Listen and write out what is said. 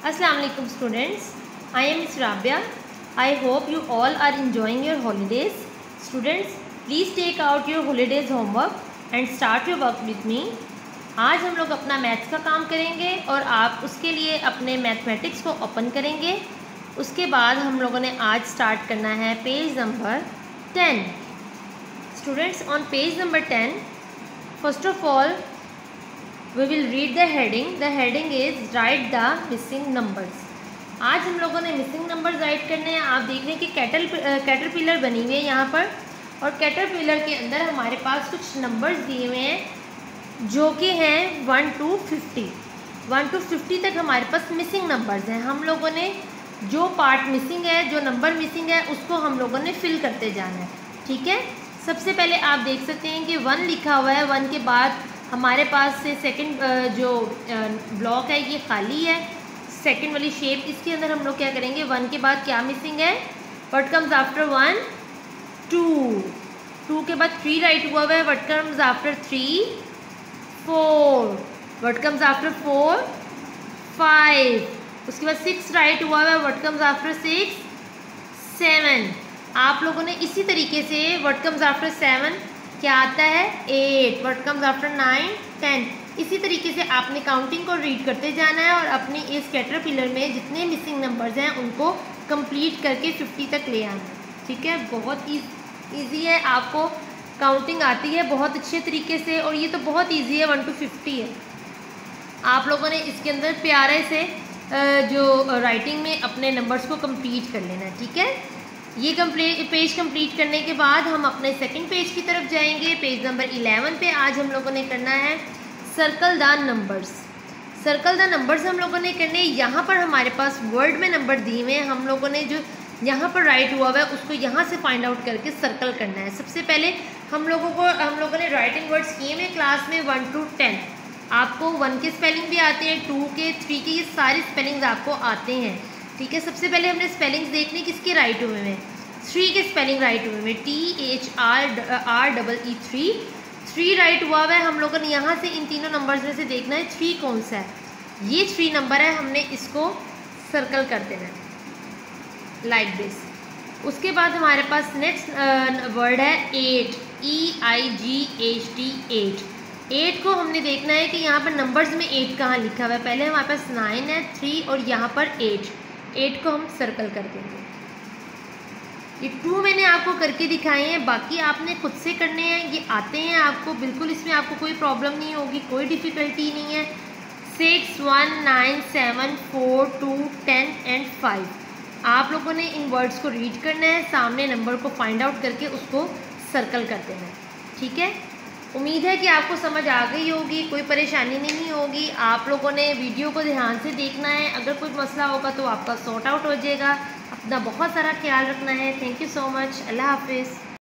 Assalamu alaikum students. I am Ms. Rabia. I hope you all are enjoying your holidays. Students, please take out your holidays homework and start your work with me. आज हम लोग अपना maths का काम करेंगे और आप उसके लिए अपने मैथमेटिक्स को ओपन करेंगे। उसके बाद हम लोगों ने आज स्टार्ट करना है page number 10। Students, on page number 10, first of all, we will read the heading. The heading is write the missing numbers. आज हम लोगों ने मिसिंग नंबर्स राइट करने हैं। आप देख रहे हैं कि कैटरपिलर बनी हुई है यहाँ पर, और कैटरपिलर के अंदर हमारे पास कुछ नंबर्स दिए हुए हैं जो कि हैं 1 to 50। 1 to 50 तक हमारे पास मिसिंग नंबर्स हैं। हम लोगों ने जो पार्ट मिसिंग है, जो नंबर मिसिंग है, उसको हम लोगों ने फिल करते जाना है। ठीक है, सबसे पहले आप देख सकते हैं कि 1 लिखा हुआ है। 1 के बाद हमारे पास से सेकंड जो ब्लॉक है ये खाली है, सेकंड वाली शेप। इसके अंदर हम लोग क्या करेंगे, 1 के बाद क्या मिसिंग है, व्हाट कम्स आफ्टर 1 2, 2 के बाद 3 राइट हुआ है, what comes after 3 4, what comes after 4 5, उसके बाद 6 राइट हुआ है, व्हाट कम्स आफ्टर 6 7। आप लोगों ने इसी तरीके से व्हाट कम्स आफ्टर 7 क्या आता है 8, व्हाट कम्स आफ्टर 9 10। इसी तरीके से आपने काउंटिंग को रीड करते जाना है और अपनी इस कैटरपिलर में जितने मिसिंग नंबर्स हैं उनको कंप्लीट करके 50 तक ले आना है। ठीक है, बहुत ईजी है, आपको काउंटिंग आती है बहुत अच्छे तरीके से, और ये तो बहुत ईजी है, 1 to 50 है। आप लोगों ने इसके अंदर प्यारे से जो राइटिंग में अपने नंबर्स को कंप्लीट कर लेना है। ठीक है, ये पेज कंप्लीट करने के बाद हम अपने सेकंड पेज की तरफ जाएंगे। पेज नंबर 11 पे आज हम लोगों ने करना है circle the numbers. Circle the numbers हम लोगों ने करने, यहाँ पर हमारे पास वर्ड में नंबर दिए हुए हैं। हम लोगों ने जो यहाँ पर राइट हुआ है उसको यहाँ से फाइंड आउट करके सर्कल करना है। सबसे पहले हम लोगों ने राइटिंग वर्ड्स किए हुए क्लास में 1 to 10। आपको 1 के स्पेलिंग भी आते हैं, 2 के 3 के, ये सारे स्पेलिंग्स आपको आते हैं। ठीक है, सबसे पहले हमने स्पेलिंग्स देखने किसके राइट हुए हैं, 3 के स्पेलिंग राइट हुए हैं, THREE 3 राइट हुआ है। हम लोगों ने यहाँ से इन तीनों नंबर्स में से देखना है 3 कौन सा है। ये 3 नंबर है, हमने इसको सर्कल कर देना है लाइक दिस। उसके बाद हमारे पास नेक्स्ट वर्ड है 8, EIGHT 8 को हमने देखना है कि यहाँ पर नंबर्स में 8 कहाँ लिखा हुआ है। पहले हमारे पास 9 है, 3 और यहाँ पर 8 को हम सर्कल कर देंगे। ये 2 मैंने आपको करके दिखाए हैं, बाकी आपने खुद से करने हैं, ये आते हैं आपको बिल्कुल, इसमें आपको कोई प्रॉब्लम नहीं होगी, कोई डिफ़िकल्टी नहीं है। 6 1 9 7 4 2 10 एंड 5। आप लोगों ने इन वर्ड्स को रीड करना है, सामने नंबर को फाइंड आउट करके उसको सर्कल कर देना है। ठीक है, उम्मीद है कि आपको समझ आ गई होगी, कोई परेशानी नहीं होगी। आप लोगों ने वीडियो को ध्यान से देखना है, अगर कोई मसला होगा तो आपका सॉर्ट आउट हो जाएगा। अपना बहुत सारा ख्याल रखना है। Thank you so much. अल्लाह हाफिज़।